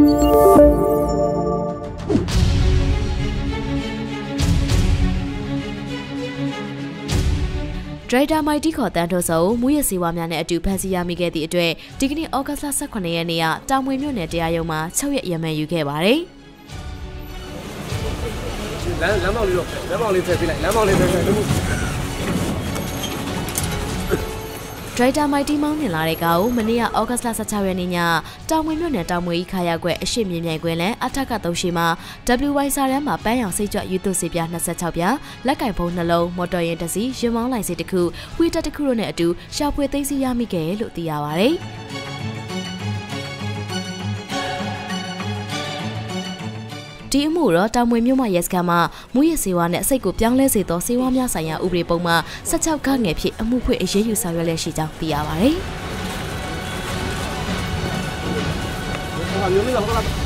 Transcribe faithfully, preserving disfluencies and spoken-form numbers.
ဒရိုက်တာမိုက်တီခေါ်တန်းထိုးစုံမူရစီဝါများနဲ့အတူဖမ်းဆီးရမိခဲ့သည့်အတွက်ဒီကနေ့ဩဂတ်စ်လဆယ့်ခုနှစ်ရက်နေ့ကတောင်မွေမြို့နယ်တရားရုံးမှာ၆ရက်ရမန်ယူခဲ့ပါတယ်။လမ်းလမ်းမောင်လေးတော့လမ်းမောင်လေးဖယ်ပေးလိုက်လမ်းမောင်လေးဖယ်ဖယ်လို့ဒရိုက်တာမိုက်တီမောင်းနေလာတဲ့ကားကိုမနေ့ကဩဂတ်စ်လဆယ့်ခြောက်ရက်နေ့ညတောင်မွေမြို့နယ်တောင်မွေဤခါရက်ကွက်အရှိမြင့်မြိုင်ကွင်းလန်အထက်ကသုံးရှိမှာ ဒဘလျူ ဝိုင် စာရမ်းမှာပန်းရောင်စိတ်ကြွယူသွစီပြားနှစ်ဆယ့်ခြောက်ပြားလက်ကင်ဖုန်းနှလုံးမော်တော်ယာဉ်တစ်စီးရင်မောင်းလိုင်စီတစ်ခုဝှီတက်တစ်ခုတို့နဲ့အတူရှာဖွေသိမ်းဆည်းရမိခဲ့လို့သိရပါတယ်။ဒီအမှုတော့တောင်မွေမြို့မှာရဲစခန်းမှာမူရစေဝါနဲ့အစိတ်ကိုပြောင်းလဲစေသောစေဝါများဆိုင်ရာဥပဒေပုံမှန်ဆယ့်ခြောက်ခန့်ငယ်ဖြစ်အမှုဖွင့်အရေးယူဆောင်ရွက်လက်ရှိကြောင်းသိရပါတယ်။